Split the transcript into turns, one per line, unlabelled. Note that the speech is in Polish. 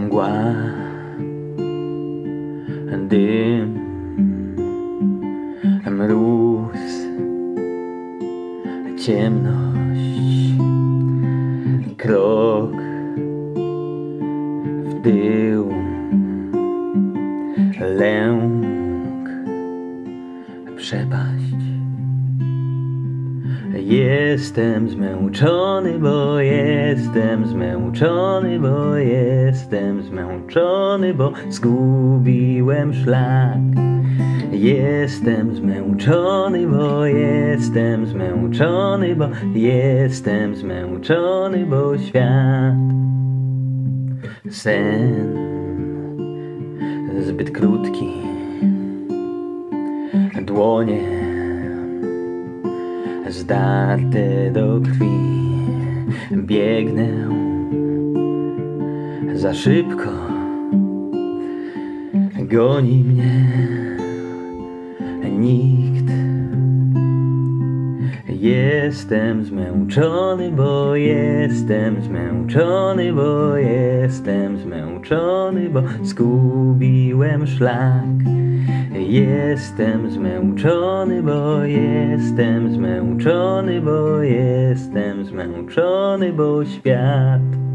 Mgła, dym, mróz, ciemność, krok w tył, lęk, przepaść. Jestem zmęczony, bo jestem zmęczony, bo jestem zmęczony, bo zgubiłem szlak. Jestem zmęczony, bo jestem zmęczony, bo jestem zmęczony, bo świat sen zbyt krótki, dłonie zdarte do krwi, biegnę za szybko, goni mnie nikt. Jestem zmęczony, bo jestem zmęczony, bo jestem zmęczony, bo zgubiłem szlak. Jestem zmęczony, bo jestem zmęczony, bo jestem zmęczony, bo świat